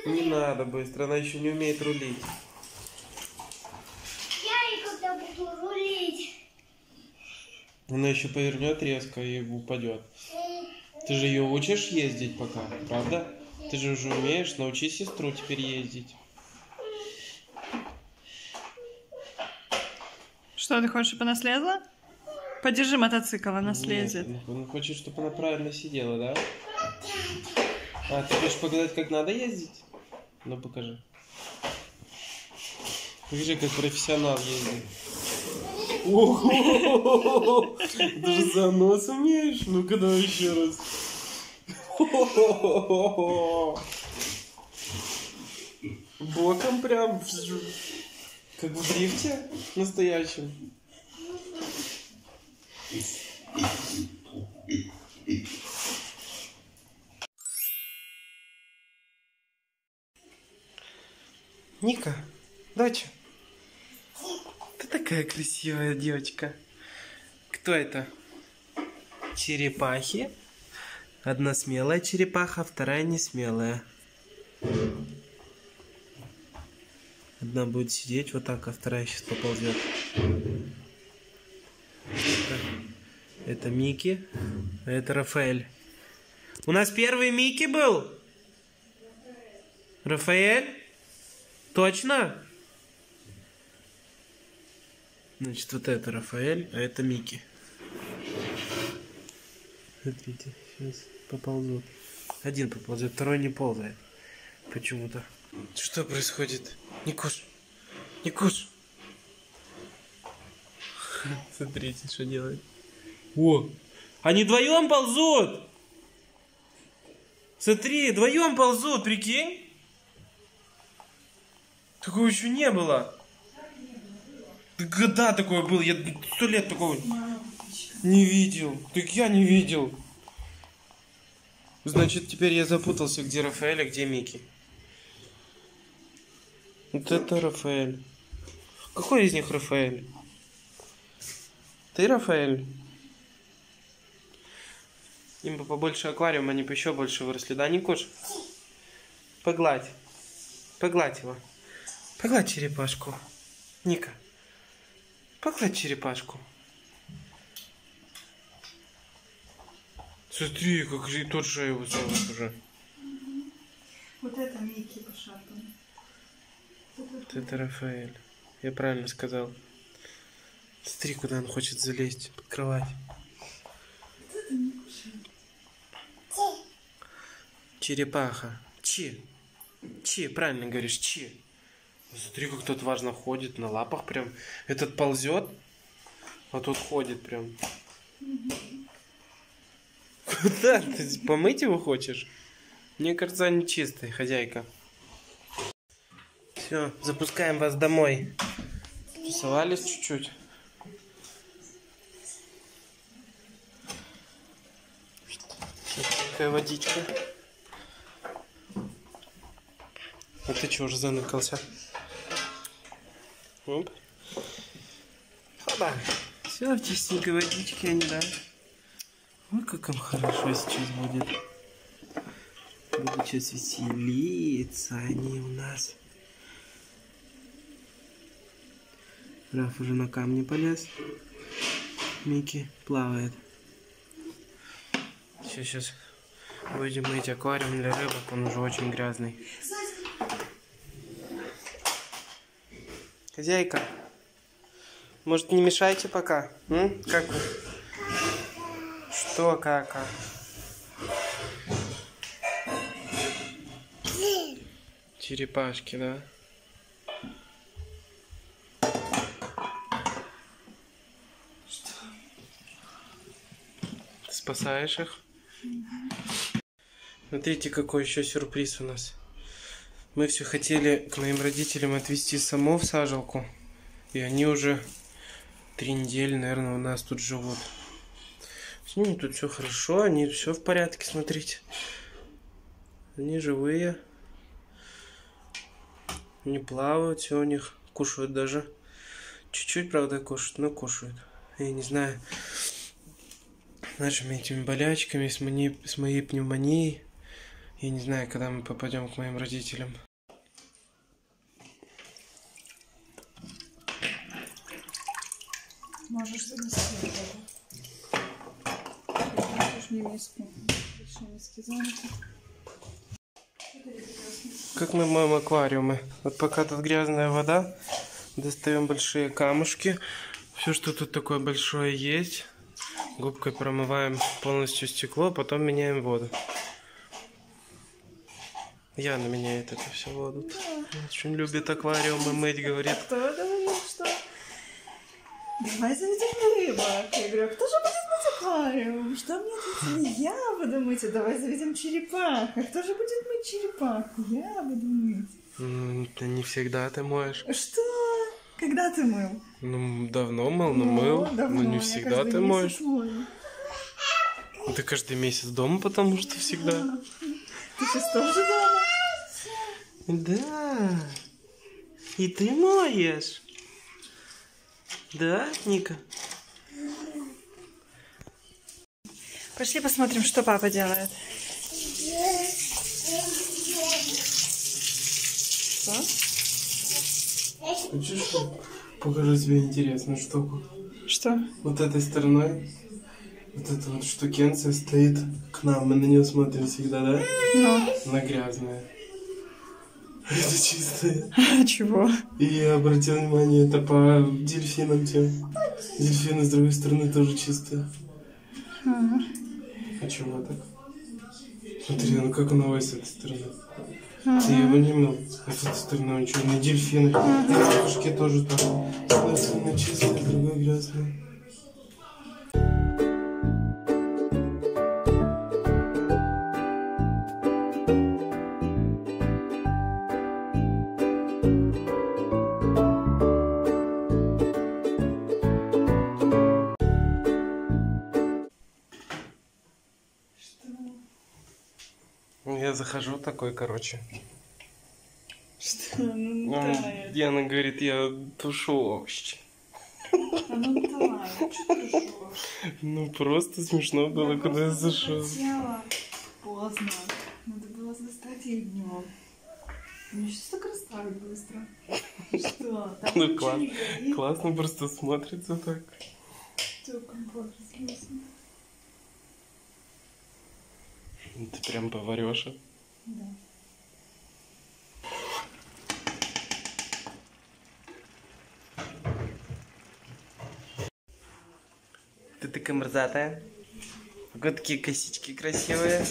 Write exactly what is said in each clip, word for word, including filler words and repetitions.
Не надо быстро, она еще не умеет рулить. Я и когда буду рулить. Она еще повернет резко и упадет. Ты же ее учишь ездить пока, правда? Ты же уже умеешь, научи сестру теперь ездить. Что, ты хочешь, чтобы она слезла? Подержи мотоцикл, она слезет. Нет, он хочет, чтобы она правильно сидела, да? А, ты хочешь показать, как надо ездить? Ну, покажи. Покажи, как профессионал ездит. Ого! Ты же занос умеешь? Ну-ка, давай еще раз. Боком прям, как в дрифте настоящем. Ника, доча, ты такая красивая девочка. Кто это? Черепахи. Одна смелая черепаха, вторая не смелая. Одна будет сидеть вот так, а вторая сейчас поползет. Это, это Микки, а это Рафаэль. У нас первый Микки был? Рафаэль? Точно? Значит, вот это Рафаэль, а это Микки. Смотрите, сейчас поползут. Один поползет, второй не ползает. Почему-то. Что происходит? Никуш! Никуш! Смотрите, что делает. О! Они вдвоем ползут! Смотри, вдвоем ползут, прикинь? Такого еще не было. Да, такое было. Я сто лет такого не видел. Так я не видел. Значит, теперь я запутался, где Рафаэль, а где Микки. Вот это Рафаэль. Какой из них Рафаэль? Ты Рафаэль? Им бы побольше аквариума, они бы еще больше выросли. Да, Никош? Погладь. Погладь его. Погладь черепашку. Ника. Погладь черепашку. Смотри, как же и тот шею высовывает уже. Вот это Микки пошатанный. Вот это Рафаэль. Я правильно сказал. Смотри, куда он хочет залезть. Под кровать. Черепаха. Чи. Чи, правильно говоришь, чи. Смотри, как тут важно ходит на лапах прям. Этот ползет, а тут ходит прям. Куда? Ты помыть его хочешь? Мне кажется, они чистые, хозяйка. Все, запускаем вас домой. Рисовались чуть-чуть. Такая водичка. А ты чего уже заныкался? Оп. Хоба. Все, в чистенькой водичке они, да. Ой, как им хорошо сейчас будет. Будут сейчас веселиться они у нас. Раф уже на камни полез. Микки плавает. Все, сейчас будем мыть аквариум для рыбок, он уже очень грязный. Хозяйка, может, не мешайте пока? М? Как вы? Что, кака? Черепашки, да? Ты спасаешь их? Смотрите, какой еще сюрприз у нас. Мы все хотели к моим родителям отвезти саму в сажалку. И они уже три недели, наверное, у нас тут живут. С ними тут все хорошо, они все в порядке, смотрите. Они живые. Не плавают, все у них. Кушают даже. Чуть-чуть, правда, кушают, но кушают. Я не знаю, нашими этими болячками, с моей, с моей пневмонией. Я не знаю, когда мы попадем к моим родителям. Можешь занести воду. Можешь мне миску. Большие миски заняты. Как мы моем аквариумы. Вот пока тут грязная вода, достаем большие камушки. Все, что тут такое большое есть. Губкой промываем полностью стекло, потом меняем воду. Яна меняет это все воду. Да. Очень любит аквариумы мыть, говорит. Кто говорит, что... Давай заведем рыбок. Я говорю, кто же будет мыть аквариум? Что мне ответили? Я буду мыть. Давай заведем черепах. А кто же будет мыть черепах? Я буду мыть. Mm, ты не всегда ты моешь. Что? Когда ты мыл? Ну, давно мыл, но мыл. Давно. Но не всегда ты моешь. Мою. Ты каждый месяц дома, потому что всегда. Ты сейчас тоже дома? Да. И ты моешь. Да, Ника? Пошли посмотрим, что папа делает. Что? Хочешь, покажу тебе интересную штуку? Что? Вот этой стороной вот эта вот штукенция стоит к нам. Мы на нее смотрим всегда, да? Ну. Она грязная. Это чистая. А чего? И я обратил внимание, это по дельфинам тем. Дельфины с другой стороны тоже чистые. Ага. А чего так? Смотри, ну как оно с этой стороны. Ага. Ты его не мыл. А с этой стороны он черные дельфины. Ага. И кошки тоже так. С одной стороны чистые, с другой грязные. Я захожу такой, короче. Что? Ну, тает. Диана говорит, я тушу овощи. А ну тает, что ты жжешь? Ну просто смешно было, я когда я зашел. Поздно. Надо было застать их днем. Мне сейчас так расставить быстро. Что? Там Ну класс, классно просто смотрится так. Все, компот разлился. Ты прям поварёша. Да. Ты такая морзатая. Вот такие косички красивые.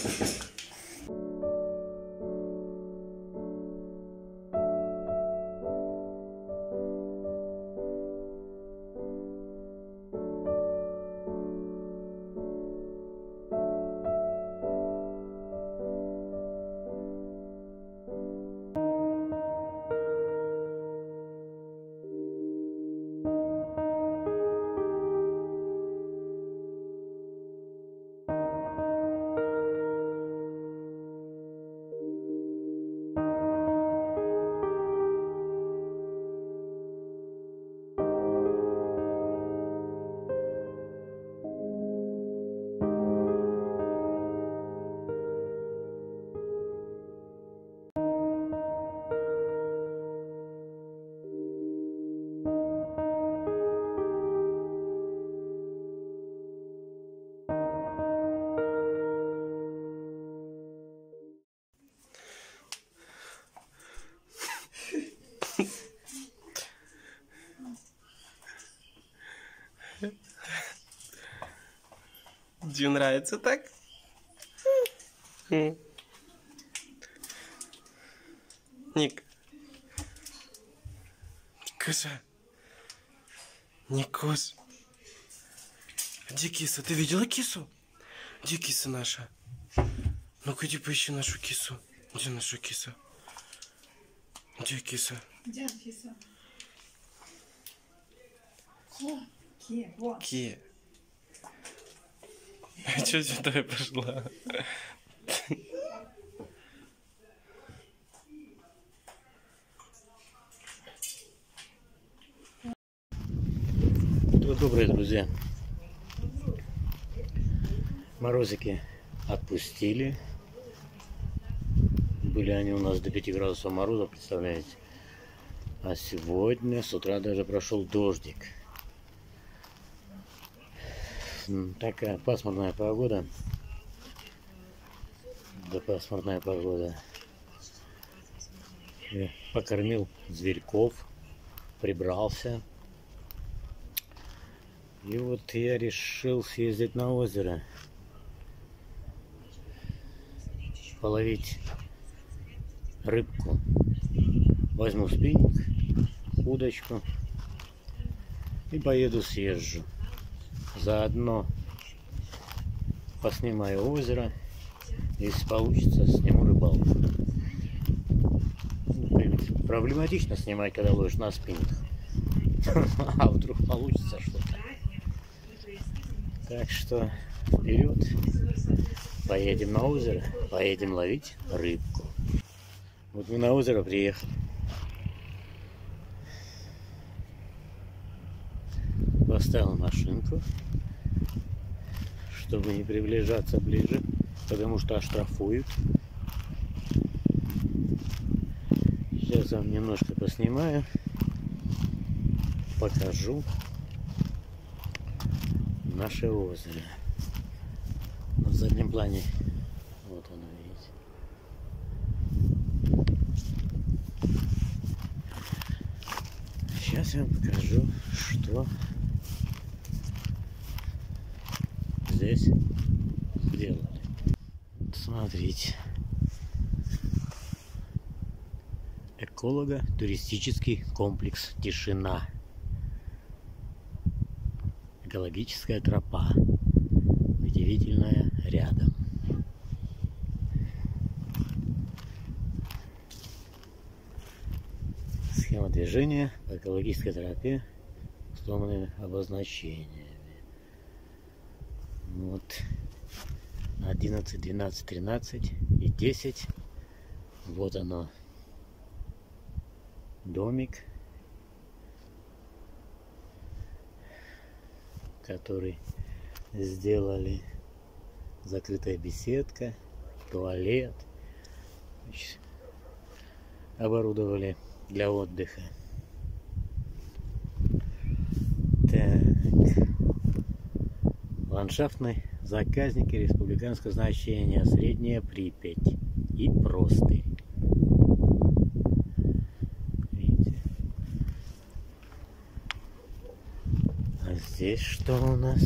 Тебе нравится так? Mm. Ник. Киса. Никос. Где киса? Ты видела кису? Где киса наша? Ну-ка иди поищи нашу кису. Где наша киса? Где киса? Где киса? Ки. Ки. Вот. Ки. Чё сюда пошла? Добрые друзья. Морозики отпустили. Были они у нас до пяти градусов мороза, представляете? А сегодня с утра даже прошел дождик. Такая пасмурная погода. Да, пасмурная погода. Я покормил зверьков, прибрался. И вот я решил съездить на озеро. Половить рыбку. Возьму спиннинг, удочку и поеду съезжу. Заодно поснимаю озеро. Если получится, сниму рыбалку. Проблематично снимать, когда ловишь на спиннинг. А вдруг получится что-то. Так что вперед. Поедем на озеро, поедем ловить рыбку. Вот мы на озеро приехали. Поставил машинку, чтобы не приближаться ближе, потому что оштрафуют. Сейчас вам немножко поснимаю, покажу наше озеро. В заднем плане вот оно, видите. Сейчас я вам покажу, что здесь сделали. Смотрите. Эколого-туристический комплекс «Тишина». Экологическая тропа. Удивительная рядом. Схема движения по экологической тропе с сломанными обозначениями. Вот одиннадцать, двенадцать, тринадцать и десять. Вот оно. Домик, который сделали. Закрытая беседка, туалет. Значит, оборудовали для отдыха. Так. Ландшафтный заказник республиканского значения Средняя Припять и Простырь. Видите? А здесь что у нас?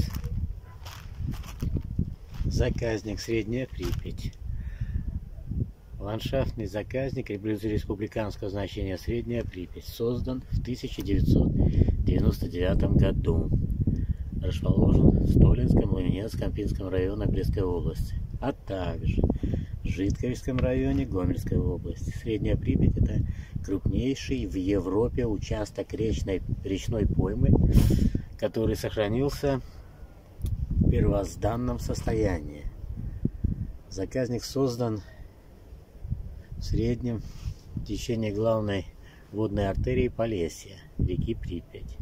Заказник Средняя Припять. Ландшафтный заказник республиканского значения Средняя Припять. Создан в тысяча девятьсот девяносто девятом году. Расположен в Столинском, Ламенецком, Пинском районе Брестской области, а также в Житковском районе Гомельской области. Средняя Припять — это крупнейший в Европе участок речной, речной поймы, который сохранился в первозданном состоянии. Заказник создан в среднем течении главной водной артерии Полесья, реки Припять.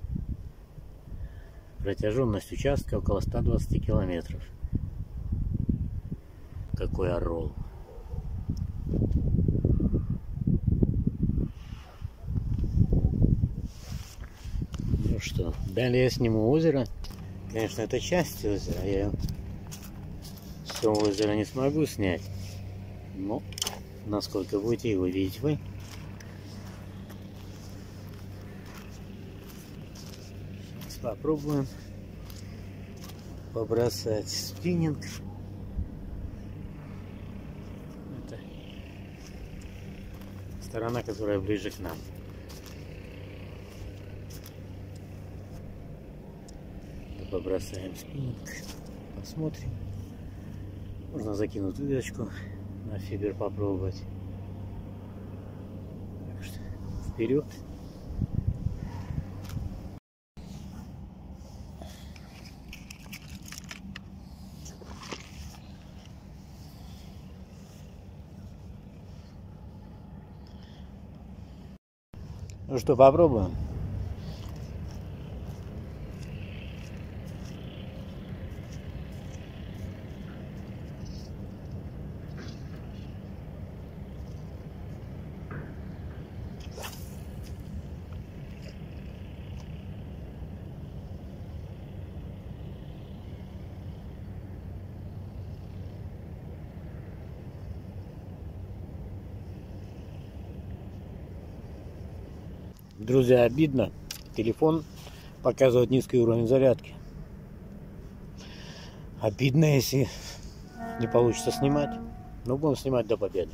Протяженность участка около ста двадцати километров. Какой орол. Ну что, далее я сниму озеро. Конечно, это часть озера. Я все озеро не смогу снять. Но насколько будете его видеть вы. Попробуем побросать спиннинг. Это сторона, которая ближе к нам. Побросаем спиннинг, посмотрим. Можно закинуть удочку на фидер, попробовать. Так что вперед. Ну что, попробуем. Друзья, обидно. Телефон показывает низкий уровень зарядки. Обидно, если не получится снимать. Но будем снимать до победы.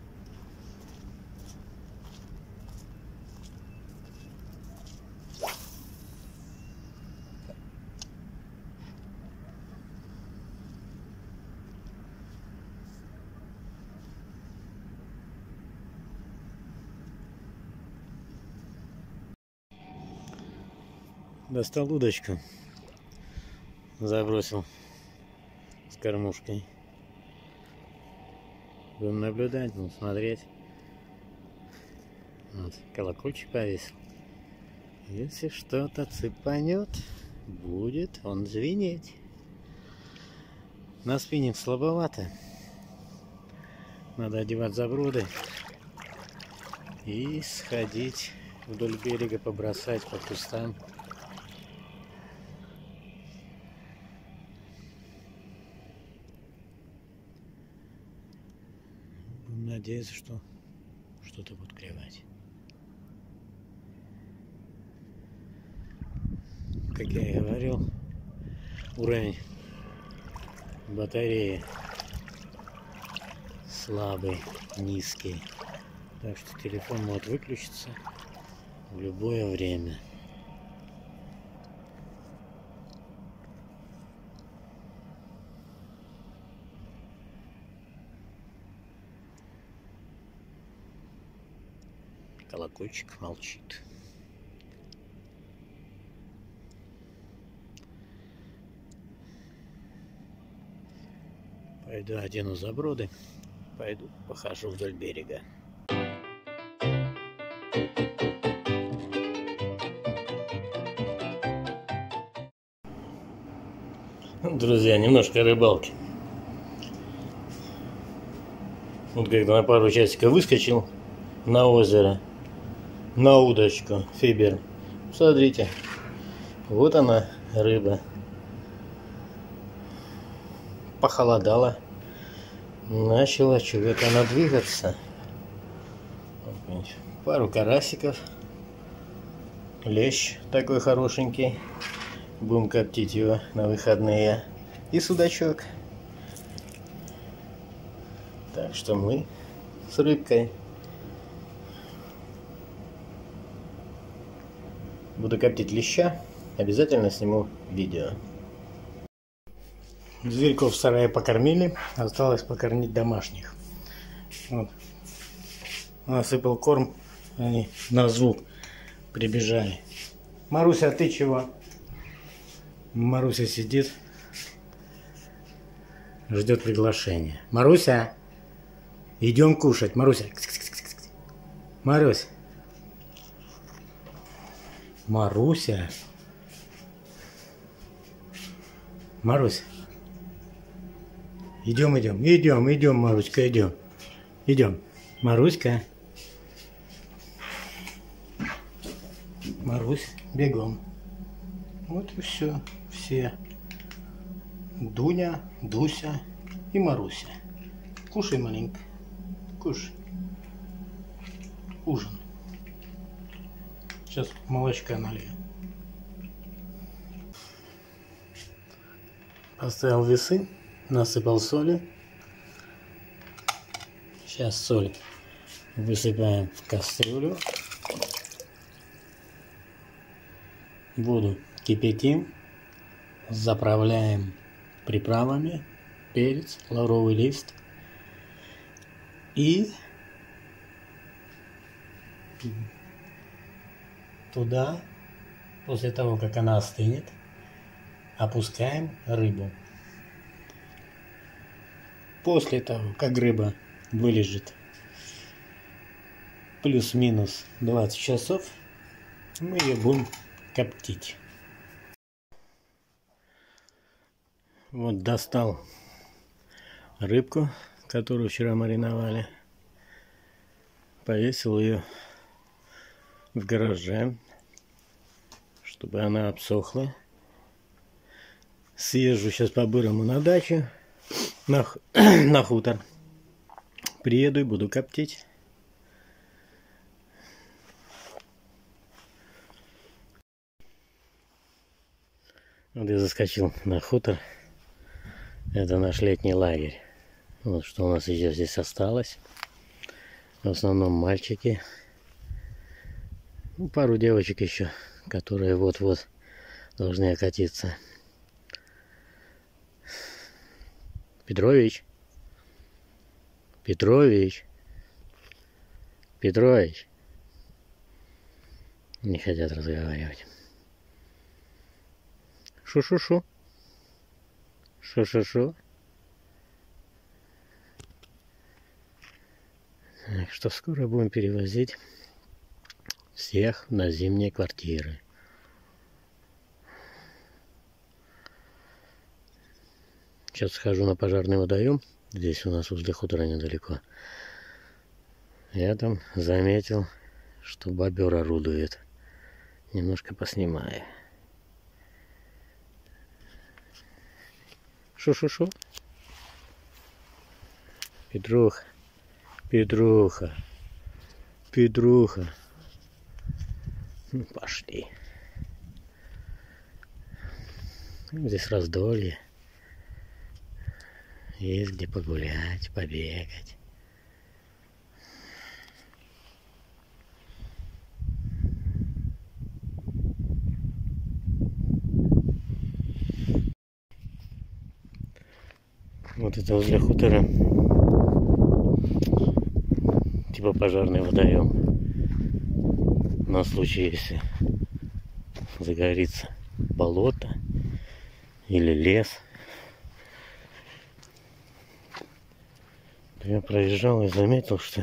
Достал удочку, забросил с кормушкой. Будем наблюдать, будем смотреть. Вот, колокольчик повесил. Если что-то цепанет, будет он звенеть. На спиннинг слабовато. Надо одевать заброды и сходить вдоль берега, побросать по кустам. Надеюсь, что что-то будет клевать. Как я и говорил, уровень батареи слабый, низкий. Так что телефон может выключиться в любое время. Колокольчик молчит. Пойду одену заброды, пойду похожу вдоль берега. Друзья, немножко рыбалки. Вот как-то на пару часиков выскочил на озеро, на удочку фибер. Смотрите, вот она, рыба. Похолодало, начала чего-то она двигаться. Пару карасиков, лещ такой хорошенький, будем коптить его на выходные, и судачок. Так что мы с рыбкой. Буду коптить леща, обязательно сниму видео. Зверьков в сарае покормили, осталось покормить домашних. Вот. Насыпал корм, они на звук прибежали. Маруся, а ты чего? Маруся сидит, ждет приглашения. Маруся, идем кушать. Маруся, Марусь. Маруся. Марусь. Идем, идем, идем, идем, Маруська, идем. Идем. Маруська. Марусь, бегом. Вот и все. Все. Дуня, Дуся и Маруся. Кушай маленько. Кушай. Ужин. Сейчас молочка налью. Поставил весы, насыпал соли. Сейчас соль высыпаем в кастрюлю. Воду кипятим. Заправляем приправами. Перец, лавровый лист. И туда, после того, как она остынет, опускаем рыбу. После того, как рыба вылежит плюс-минус двадцать часов, мы ее будем коптить. Вот достал рыбку, которую вчера мариновали. Повесил ее в гараже, чтобы она обсохла. Съезжу сейчас по-бырому на дачу, на, на хутор. Приеду и буду коптить. Вот я заскочил на хутор. Это наш летний лагерь. Вот что у нас еще здесь осталось. В основном мальчики. Ну, пару девочек еще, которые вот-вот должны окатиться. Петрович. Петрович. Петрович. Не хотят разговаривать. Шу-шу-шу. Шу-шу-шу. Так что скоро будем перевозить всех на зимние квартиры. Сейчас схожу на пожарный водоем. Здесь у нас возле хутора недалеко. Я там заметил, что бобер орудует. Немножко поснимаю. Шу-шу-шу. Петруха. Петруха. Петруха. Ну, пошли. Здесь раздолье. Есть где погулять, побегать. Вот это возле хутора. Типа пожарный водоем. На случай, если загорится болото или лес. Я проезжал и заметил, что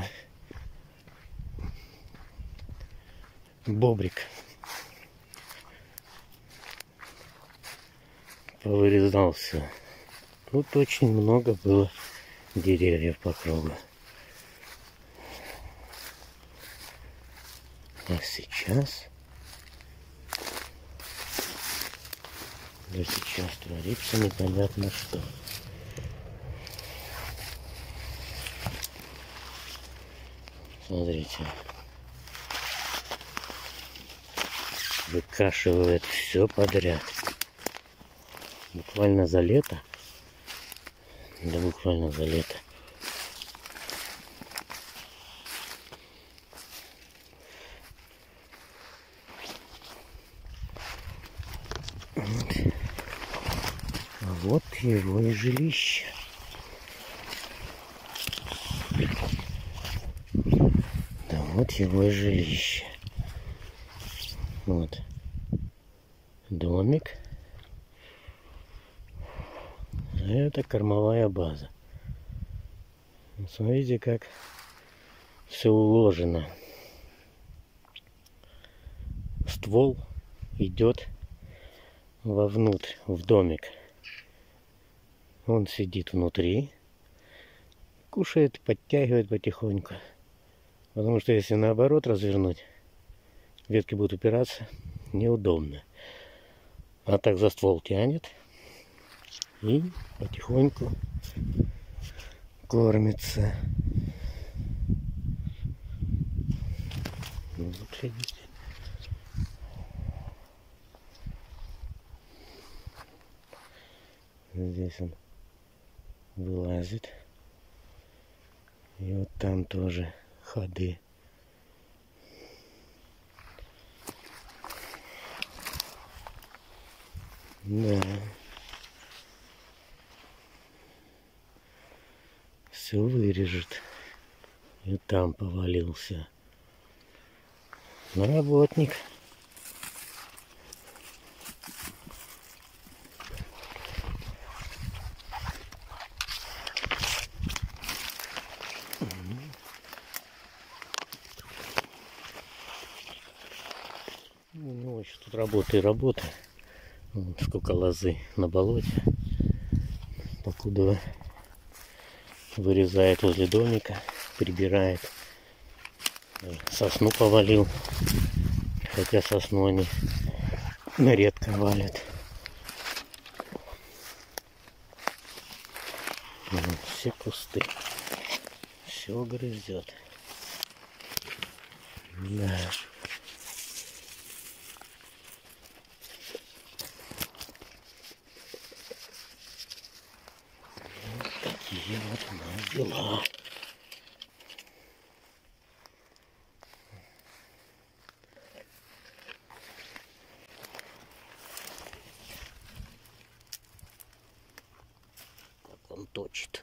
бобрик повырезал все. Тут очень много было деревьев по кругу. А сейчас... Да сейчас творится непонятно что. Смотрите. Выкашивает все подряд. Буквально за лето. Да буквально за лето. Вот. А вот его и жилище. Да вот его и жилище. Вот. Домик. Это кормовая база. Смотрите, как все уложено. Ствол идет вовнутрь, в домик. Он сидит внутри, кушает, подтягивает потихоньку. Потому что если наоборот развернуть, ветки будут упираться, неудобно. А так за ствол тянет. И потихоньку кормится. Ну, глядите. Здесь он вылазит. И вот там тоже ходы. Да. Все вырежет. И там повалился. Работник. Ну, еще тут работа и работа. Вот сколько лозы на болоте. Покуда вырезает возле домика, прибирает. Сосну повалил. Хотя сосну они редко валят. Вот, все кусты. Все грызет. Да. такие вот у нас дела. Как он точит.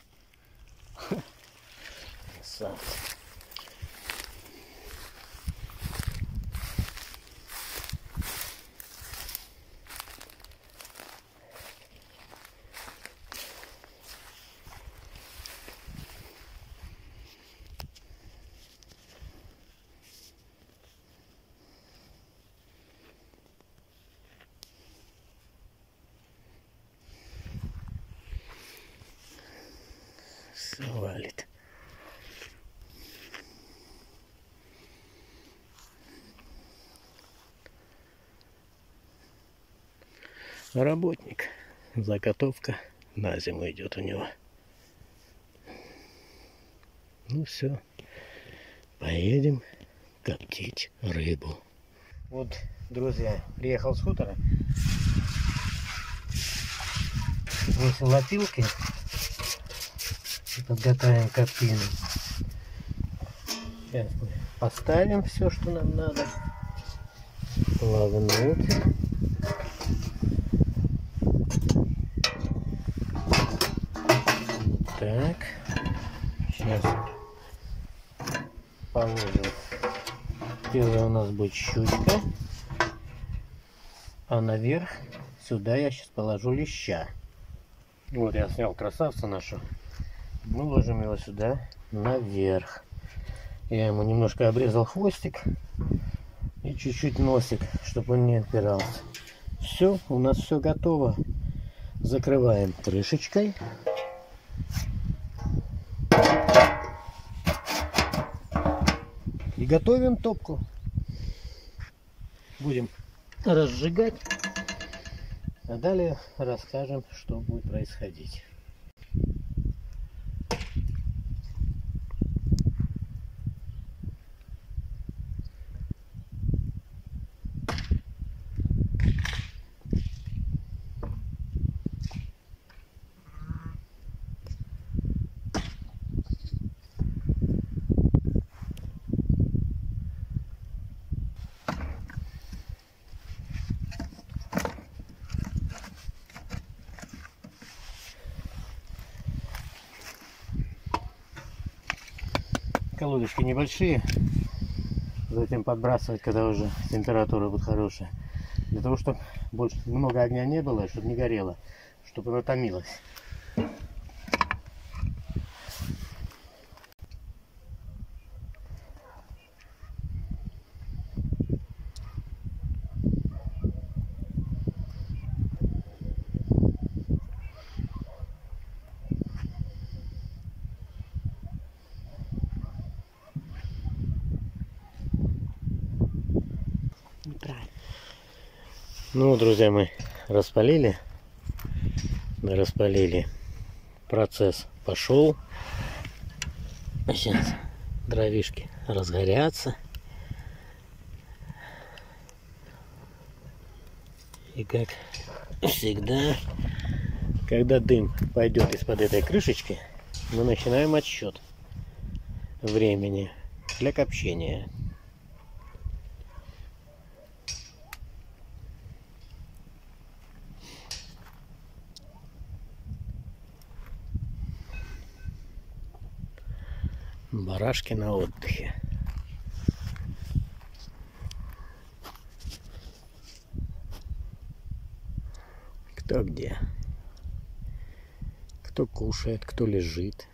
Красавец. Все валит. Работник. Заготовка на зиму идет у него. Ну все. Поедем коптить рыбу. Вот, друзья, приехал с хутора. Бросил опилки. И подготовим коптину. Сейчас мы поставим все, что нам надо. Плавнуть. Так. Сейчас положим. Первая у нас будет щучка. А наверх сюда я сейчас положу леща. Вот я снял красавца нашу. Мы ложим его сюда наверх. Я ему немножко обрезал хвостик и чуть-чуть носик, чтобы он не опирался. Все, у нас все готово. Закрываем крышечкой. И готовим топку. Будем разжигать. А далее расскажем, что будет происходить. Колодочки небольшие, затем подбрасывать, когда уже температура будет хорошая, для того, чтобы больше много огня не было, чтобы не горело, чтобы оно томилось. Ну, друзья, мы распалили, да, распалили, процесс пошел. Сейчас дровишки разгорятся. И как всегда, когда дым пойдет из-под этой крышечки, мы начинаем отсчет времени для копчения. Барашки на отдыхе. Кто где? Кто кушает, кто лежит.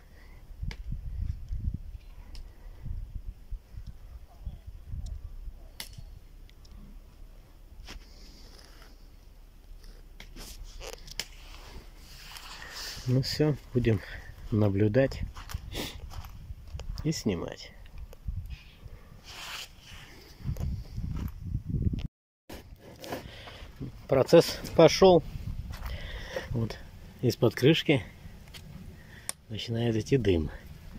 Ну все, будем наблюдать и снимать. Процесс пошел. Вот из-под крышки начинает идти дым.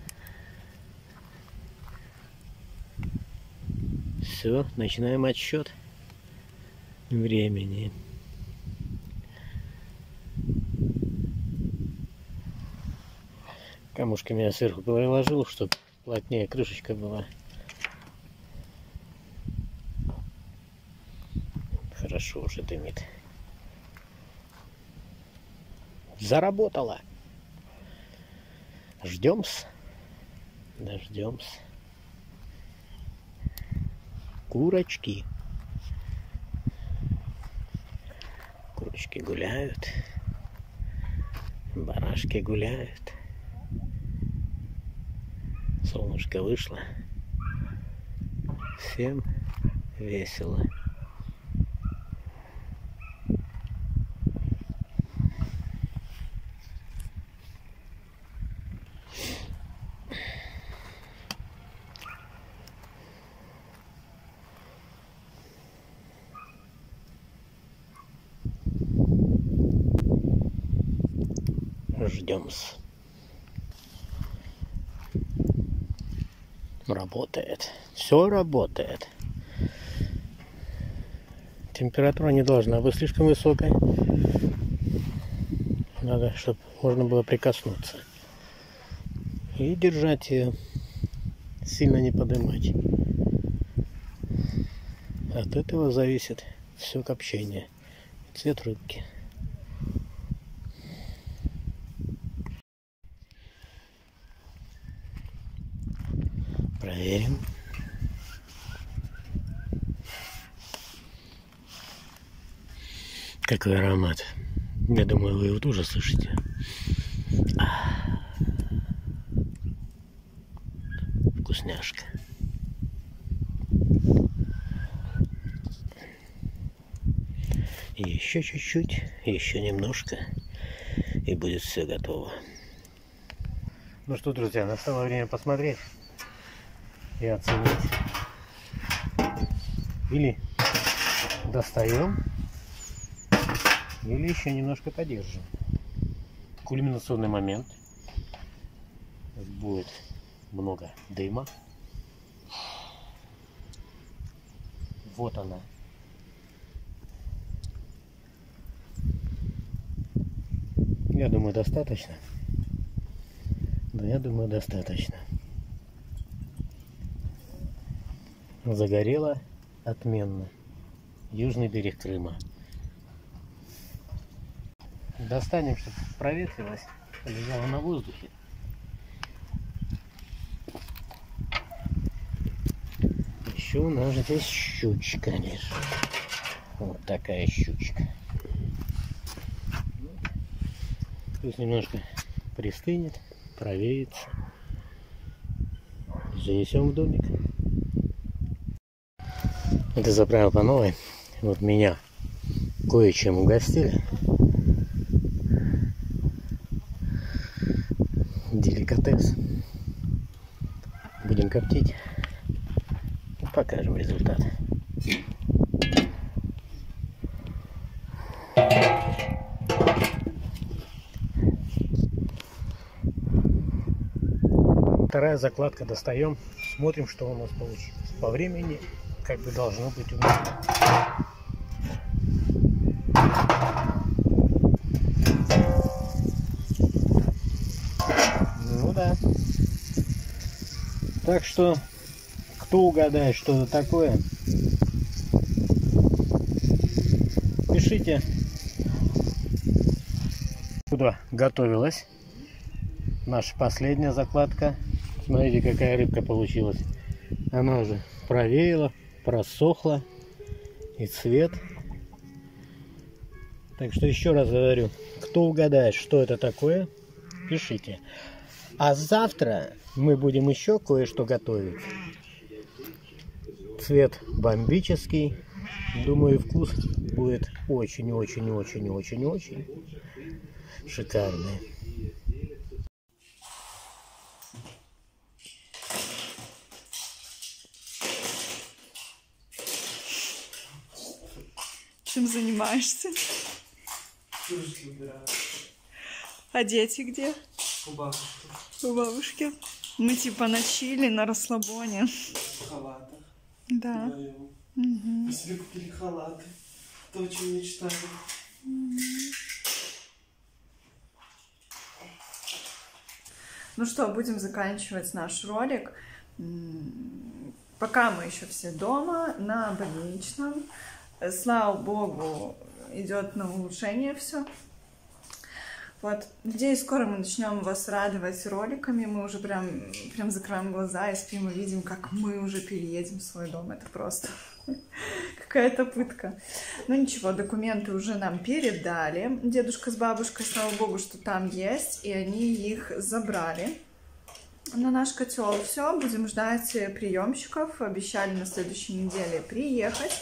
Все, начинаем отсчет времени. Камушками я сверху приложил, чтобы плотнее крышечка была. Хорошо уже дымит. Заработало. Ждем-с. Дождем-с. Курочки. Курочки гуляют. Барашки гуляют. Солнышко вышло. Всем весело. Ждем-с. Работает. Все работает. Температура не должна быть слишком высокой. Надо, чтобы можно было прикоснуться. И держать ее. Сильно не поднимать. От этого зависит все копчение. Цвет рыбки. Проверим. Какой аромат. Я думаю, вы его тоже слышите. Вкусняшка. И еще чуть-чуть, еще немножко, и будет все готово. Ну что, друзья, настало время посмотреть и оценить. Или достаем, или еще немножко подержим. Кульминационный момент. Будет много дыма. Вот она. Я думаю, достаточно. Да, я думаю, достаточно. Загорело отменно. Южный берег Крыма. Достанем, чтобы проветрилось, лежало на воздухе. Еще у нас здесь щучка лежит. Вот такая щучка. Пусть немножко пристынет, провеется. Занесем в домик. Это заправил по новой. Вот меня кое-чем угостили. Деликатес. Будем коптить. Покажем результат. Вторая закладка достаем. Смотрим, что у нас получилось. По времени как бы должно быть у нас. Ну да. Так что, кто угадает, что это такое, пишите, куда готовилась наша последняя закладка. Смотрите, какая рыбка получилась. Она уже провеяла, просохла, и цвет. Так что еще раз говорю, кто угадает, что это такое, пишите. А завтра мы будем еще кое-что готовить. Цвет бомбический. Думаю, вкус будет очень-очень-очень-очень-очень шикарный. Чем занимаешься? Кружки убираю. А дети где? У бабушки. У бабушки. Мы типа на чили, на расслабоне. В халатах. Да. Угу. Мы себе купили халаты. То, о чем мечтали. Угу. Ну что, будем заканчивать наш ролик. Пока мы еще все дома, на больничном. Слава богу, идет на улучшение все. Вот, надеюсь, скоро мы начнем вас радовать роликами. Мы уже прям, прям закрываем глаза и спим и видим, как мы уже переедем в свой дом. Это просто какая-то пытка. Ну ничего, документы уже нам передали. Дедушка с бабушкой, слава богу, что там есть, и они их забрали на наш котел. Все, будем ждать приемщиков. Обещали на следующей неделе приехать.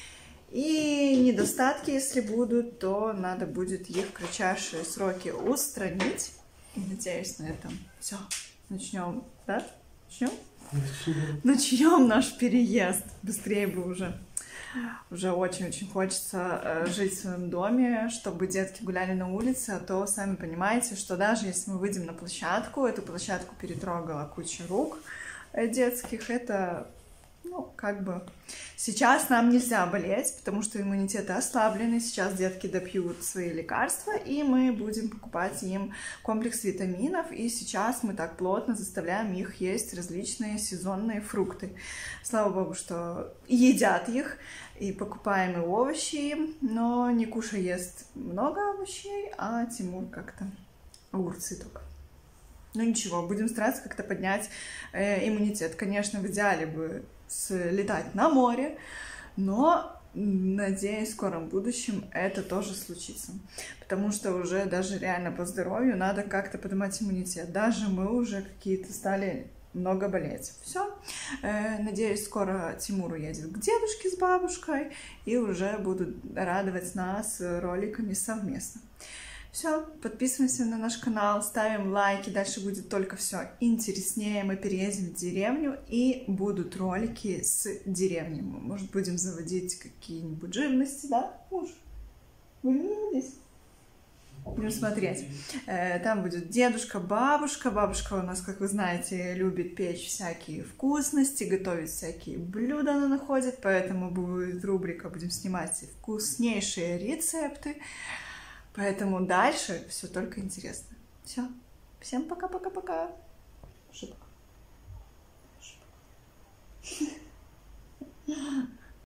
И недостатки, если будут, то надо будет их в кратчайшие сроки устранить. И надеюсь на этом. Все, начнем, да? Начнем? Начнем. Начнем наш переезд. Быстрее бы уже. Уже очень-очень хочется э, жить в своем доме, чтобы детки гуляли на улице, а то сами понимаете, что даже если мы выйдем на площадку, эту площадку перетрогала куча рук э, детских, это... Ну, как бы, сейчас нам нельзя болеть, потому что иммунитеты ослаблены, сейчас детки допьют свои лекарства, и мы будем покупать им комплекс витаминов, и сейчас мы так плотно заставляем их есть различные сезонные фрукты. Слава богу, что едят их, и покупаем и овощи, но Никуша ест много овощей, а Тимур как-то огурцы только. Ну ничего, будем стараться как-то поднять э, иммунитет. Конечно, в идеале бы слетать на море, но надеюсь, в скором будущем это тоже случится. Потому что уже даже реально по здоровью надо как-то поднимать иммунитет. Даже мы уже какие-то стали много болеть. Все. Э, надеюсь, скоро Тимур уедет к дедушке с бабушкой и уже будут радовать нас роликами совместно. Все, подписываемся на наш канал, ставим лайки, дальше будет только все интереснее. Мы переедем в деревню и будут ролики с деревни. Мы, может, будем заводить какие-нибудь живности, да, муж? Будем заводить? Будем смотреть. Там будет дедушка, бабушка. Бабушка у нас, как вы знаете, любит печь всякие вкусности, готовить всякие блюда она находит, поэтому будет рубрика, будем снимать вкуснейшие рецепты. Поэтому дальше все только интересно. Все. Всем пока-пока-пока. Шипка.